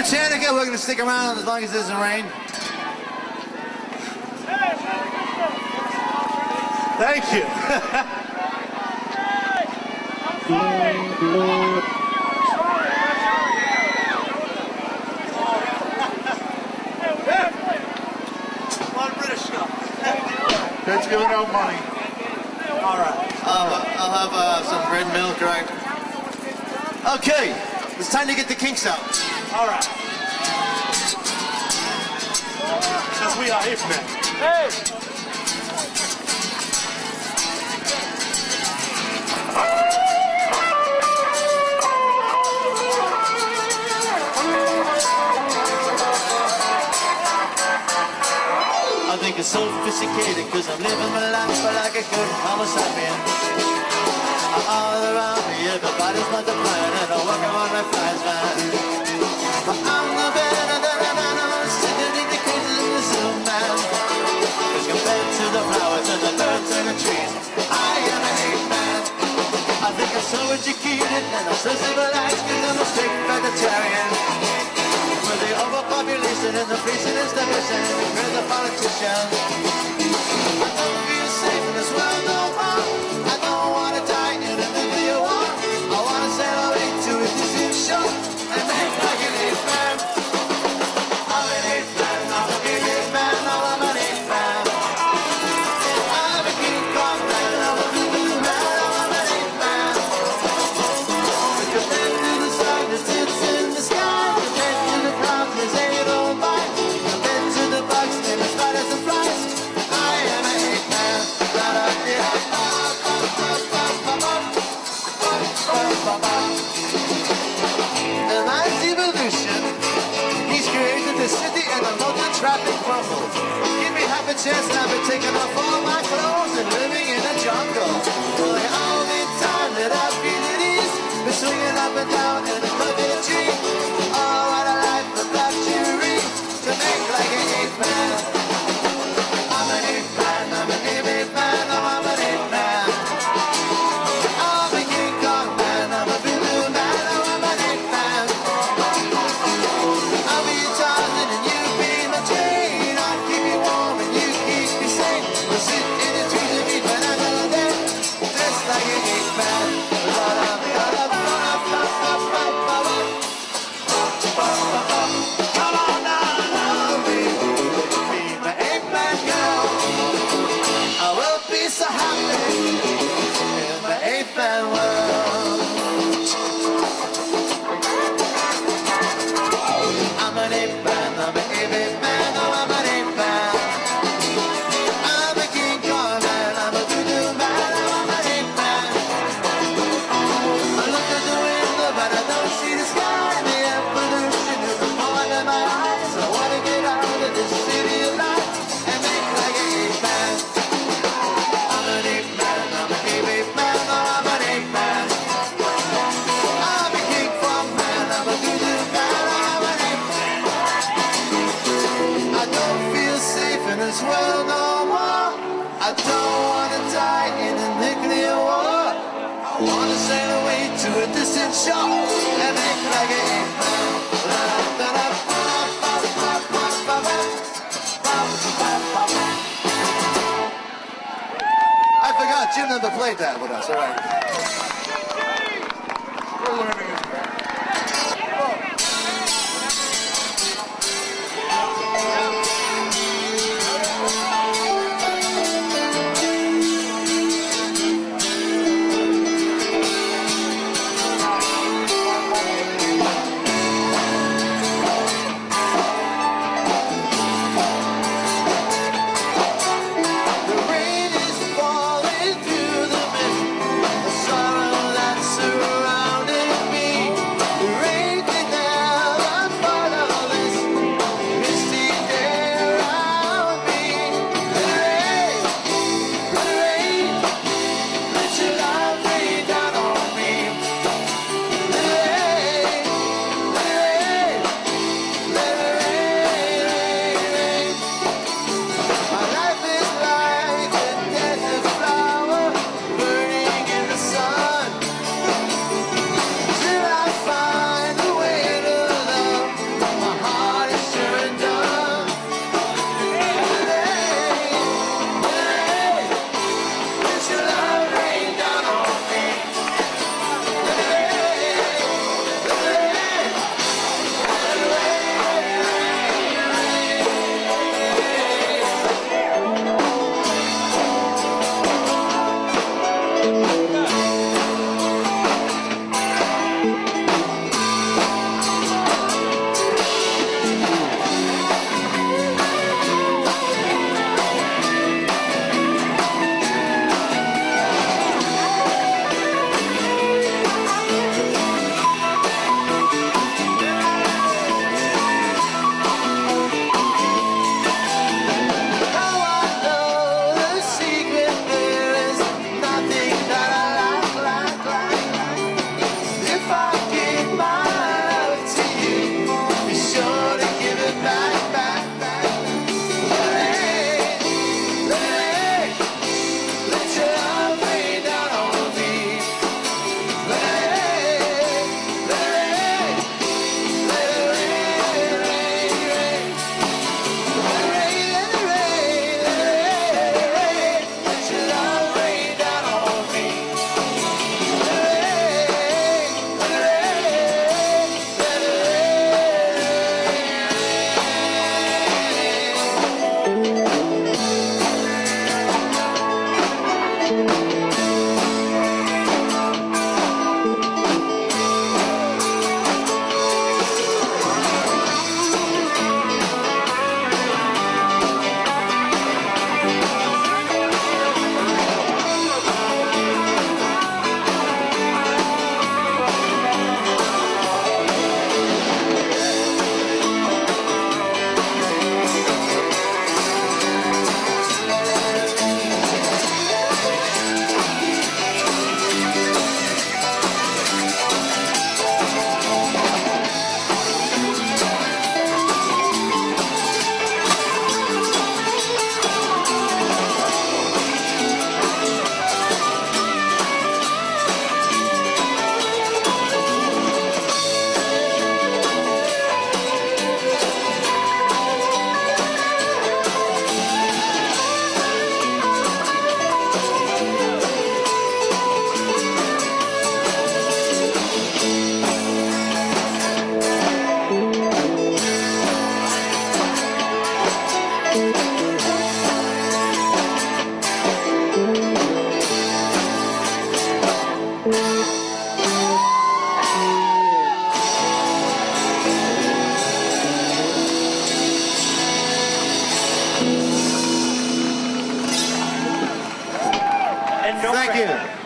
Britannica, we're going to stick around as long as it doesn't rain. Thank you. A lot of British stuff. That's giving out money. All right. I'll have some red milk, right? Okay, it's time to get the kinks out. All right. Because we are hip men. Hey! I think it's sophisticated because I'm living my life like a good homo sapien. All around me, everybody's multiplying and I'm working on my flies, man. But I'm no better than an animal sitting in the cages in the zoo, man. Because compared to the flowers and the birds and the trees, I am an ape man. I think I'm so educated and I'm so civilized because I'm a strict vegetarian. With the overpopulation and the police and establishment and the politicians, I don't feel safe in this world no more. I don't want to die in a nuclear war. I want to sail away to a distant shore and make like an ape man. I'm an ape man, I'm a big ape man, I'm an ape man. I'm a King Kong man, I'm a blue man, I'm an ape man. Because then to the sun that sits in the sky, compared to the clouds that say it all by, compared to the bugs and the spiders and flies, I am an ape man. In life's evolution, he's created the city and the mountain traffic rumble. Give me half a chance and I've been taking off all my clothes and living in the jungle. Well, the only time that I feel at ease is swinging up and down in a coconut tree. Oh, what a life of luxury to make like an ape man. I'm an ape man, I'm an ape man, oh, I'm an ape man. I'm a King Kong man, I'm a blue man, oh, I'm an ape man. I'll be your Tarzan and you be my train. I'll keep you warm and you keep me safe. We'll sit in the trees and eat banana day, dressed like an ape man. Come on now, love me, be my ape man girl. I will be so happy in my ape man world. I'm an ape man, I'm an ape man, oh, I'm an ape man. I'm a King Kong man, I'm a voodoo man, oh, I'm an ape man. I look at the window but I don't see the sky. The air pollution is more than my eyes. I want to get out of this city of light and make like an ape man. I'm an ape man, I'm an ape man, oh, I'm an ape man. I'm a King Kong man, I'm a voodoo man, oh, I'm an ape man. I don't feel safe in this world no more. I don't want to die in a nuclear war. I want to sail away to a distant shore and make like an ape man. I forgot Jim never played that with us, all right. We're learning it. The rain is falling through the mist, the sorrow that surrounded me. no Thank credit. you.